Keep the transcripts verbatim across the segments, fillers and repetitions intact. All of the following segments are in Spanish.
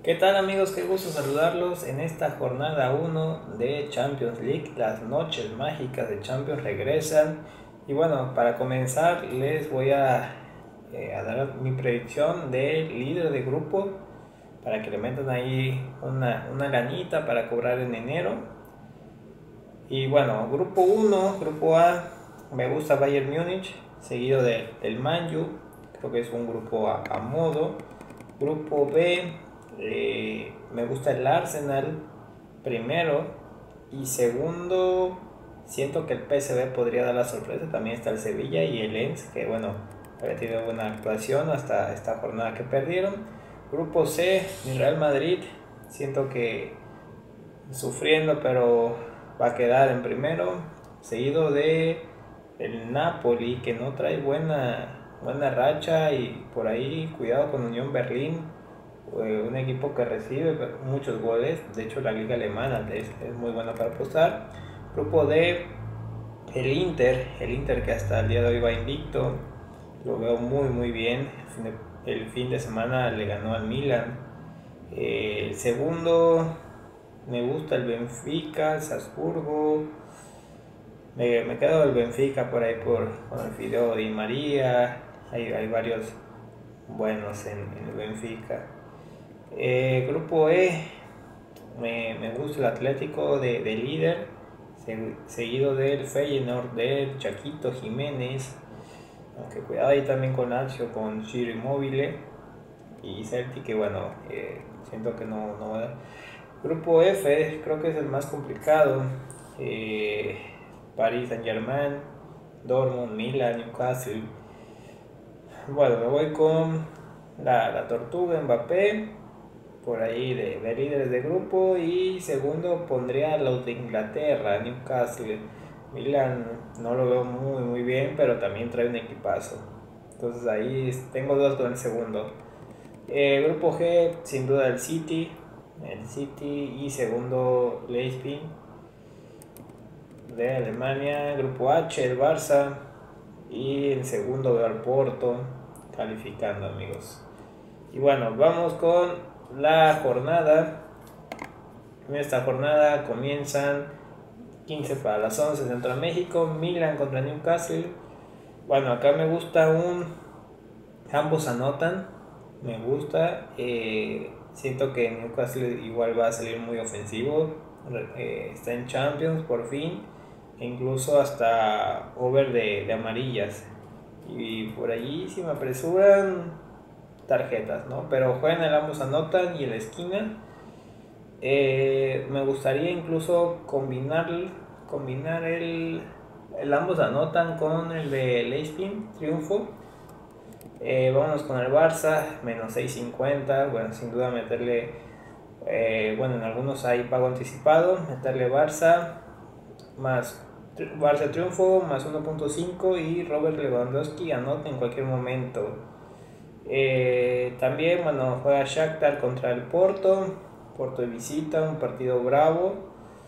¿Qué tal amigos? Qué gusto saludarlos en esta jornada uno de Champions League. Las noches mágicas de Champions regresan. Y bueno, para comenzar les voy a, eh, a dar mi predicción de líder de grupo para que le metan ahí una, una lanita para cobrar en enero. Y bueno, grupo uno, grupo A, me gusta Bayern Múnich, seguido de, del Manju. Creo que es un grupo a, a modo. Grupo B, eh, me gusta el Arsenal primero, y segundo siento que el P S V podría dar la sorpresa. También está el Sevilla y el Lens, que bueno, había tenido buena actuación hasta esta jornada que perdieron. Grupo C, mi Real Madrid, siento que sufriendo, pero va a quedar en primero, seguido de el Napoli, que no trae buena, buena racha, y por ahí cuidado con Unión Berlín, un equipo que recibe muchos goles. De hecho, la liga alemana es, es muy buena para apostar. Grupo D, el Inter, el Inter que hasta el día de hoy va invicto, lo veo muy muy bien. El fin de semana le ganó al Milan. Eh, el segundo, me gusta el Benfica, el Salzburgo. Me, me quedo el Benfica por ahí por, con el Fideo Di María. Hay, hay varios buenos en, en el Benfica. Eh, grupo E, me, me gusta el Atlético de, de líder, seguido del Feyenoord del Chaquito Jiménez, aunque cuidado ahí también con Lazio, con Ciro Immobile y Celtic, que bueno, eh, siento que no, no va. Grupo F, creo que es el más complicado. eh, Paris Saint Germain, Dortmund, Milan, Newcastle. Bueno, me voy con la, la Tortuga, Mbappé, por ahí de, de líderes de grupo. Y segundo pondría a los de Inglaterra, Newcastle. Milan no lo veo muy muy bien, pero también trae un equipazo. Entonces ahí tengo dudas con el segundo. Eh, grupo G, sin duda el City. El City y segundo Leipzig de Alemania. Grupo H, el Barça. Y en segundo veo al Porto calificando, amigos. Y bueno, vamos con la jornada. En esta jornada comienzan quince para las once Centro de México, Milan contra Newcastle. Bueno, acá me gusta un ambos anotan, me gusta. Eh, siento que Newcastle igual va a salir muy ofensivo. Eh, está en Champions por fin, e incluso hasta over de, de amarillas. Y por allí si me apresuran tarjetas, ¿no? Pero juegan el ambos anotan y en la esquina. Eh, me gustaría incluso combinar, combinar el, el ambos anotan con el de Leipzig, triunfo. Eh, vámonos con el Barça, menos seis cincuenta. Bueno, sin duda meterle, eh, bueno, en algunos hay pago anticipado. Meterle Barça, más Barça triunfo, más uno punto cinco. Y Robert Lewandowski anota en cualquier momento. Eh, también, bueno, juega Shakhtar contra el Porto. Porto de visita, un partido bravo.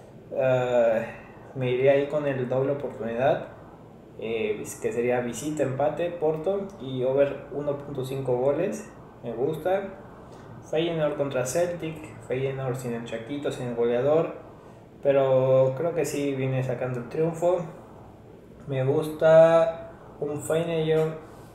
Uh, me iría ahí con el doble oportunidad, eh, que sería visita, empate, Porto y over uno punto cinco goles. Me gusta. Feyenoord contra Celtic. Feyenoord sin el Chaquito, sin el goleador, pero creo que sí viene sacando el triunfo. Me gusta un Feyenoord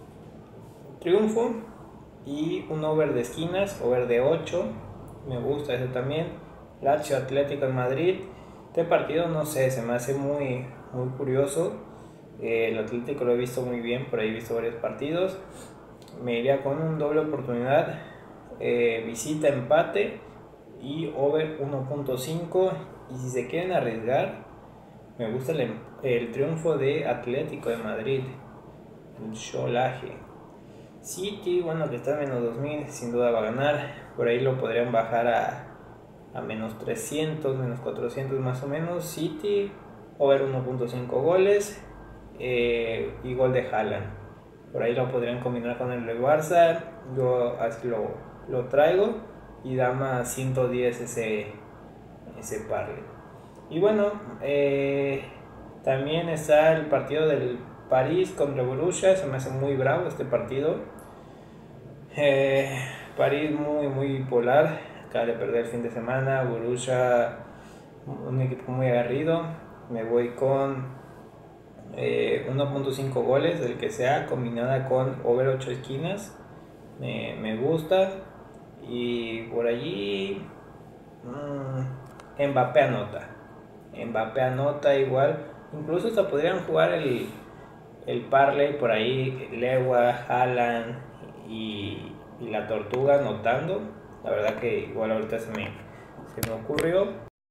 triunfo y un over de esquinas, over de ocho. Me gusta ese también. Lazio Atlético en Madrid. Este partido no sé, se me hace muy, muy curioso. Eh, el Atlético lo he visto muy bien, por ahí he visto varios partidos. Me iría con un doble oportunidad. Eh, visita, empate y over uno punto cinco. Y si se quieren arriesgar, me gusta el, el triunfo de Atlético de Madrid, el Cholaje. City, bueno, que está en menos dos mil, sin duda va a ganar. Por ahí lo podrían bajar a, a menos trescientos, menos cuatrocientos más o menos. City, over uno punto cinco goles, eh, y gol de Haaland. Por ahí lo podrían combinar con el de Barça. Yo así lo, lo traigo y da más ciento diez ese, ese parle. Y bueno, eh, también está el partido del París contra Borussia. Se me hace muy bravo este partido. Eh, París muy muy polar. acaba de perder el fin de semana. Borussia, un equipo muy agarrido. Me voy con eh, uno punto cinco goles, del que sea, combinada con over ocho esquinas. Me, me gusta. Y por allí mmm, Mbappé anota. Mbappé anota igual. Incluso hasta podrían jugar el, el parlay por ahí. Lewa, Haaland y, y la Tortuga anotando. La verdad que igual ahorita se me, se me ocurrió.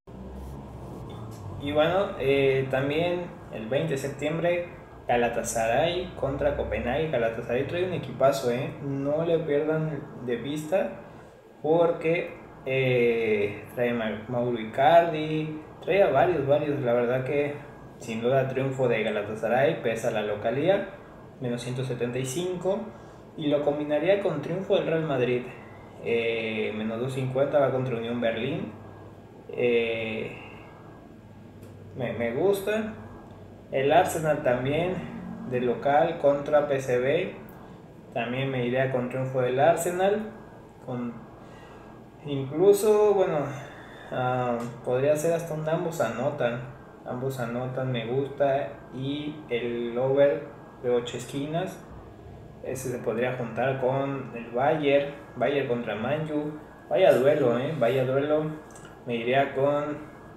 Y bueno, eh, también el veinte de septiembre Galatasaray contra Copenhague. Galatasaray trae un equipazo, ¿eh? No le pierdan de vista porque eh, trae a Mauro Icardi, trae a varios, varios. La verdad que sin duda triunfo de Galatasaray, pesa la localía, menos ciento setenta y cinco. Y lo combinaría con triunfo del Real Madrid, eh, menos doscientos cincuenta, va contra Unión Berlín. Eh, me, me gusta. El Arsenal también, de local contra P S V. También me iría con triunfo del Arsenal. Con, incluso, bueno, uh, podría ser hasta un ambos anotan. Ambos anotan, me gusta. Y el over de ocho esquinas. Ese se podría juntar con el Bayern. Bayern contra Manju. Vaya duelo, eh. Vaya duelo. Me iría con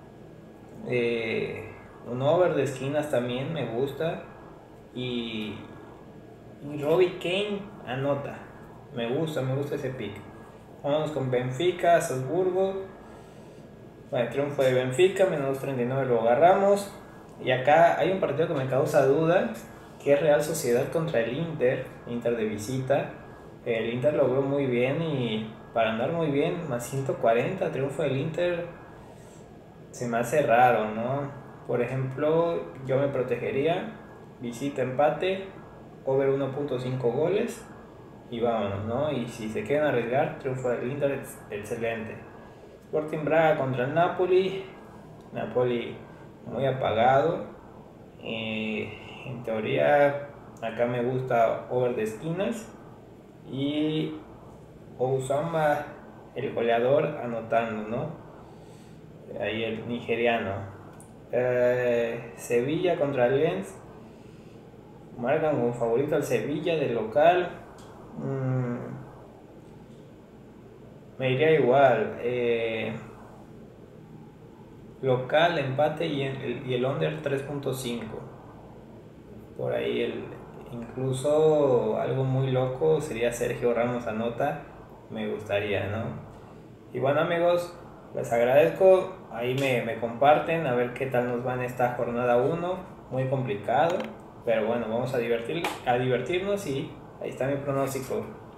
eh, un over de esquinas también, me gusta. Y, y Robbie Kane anota. Me gusta, me gusta ese pick. Vamos con Benfica, Salzburgo. Bueno, triunfo de Benfica, menos treinta y nueve lo agarramos. Y acá hay un partido que me causa duda, que es Real Sociedad contra el Inter. Inter de visita. El Inter lo veo muy bien y para andar muy bien, más ciento cuarenta, triunfo del Inter, se me hace raro, ¿no? Por ejemplo, yo me protegería, visita, empate, over uno punto cinco goles y vámonos, ¿no? Y si se quieren arriesgar, triunfo del Inter, excelente. Sporting Braga contra el Napoli. Napoli muy apagado. Eh, en teoría, acá me gusta over de esquinas. Y Ousama, el goleador, anotando, ¿no? Ahí el nigeriano. Eh, Sevilla contra el Lens. Marcan como favorito al Sevilla del local. Mm, me iría igual. Eh, local, empate y el, y el under tres punto cinco. Por ahí el, incluso algo muy loco sería Sergio Ramos anota. Me gustaría, ¿no? Y bueno, amigos, les agradezco. Ahí me, me comparten a ver qué tal nos va en esta jornada uno. Muy complicado, pero bueno, vamos a, divertir, a divertirnos y ahí está mi pronóstico.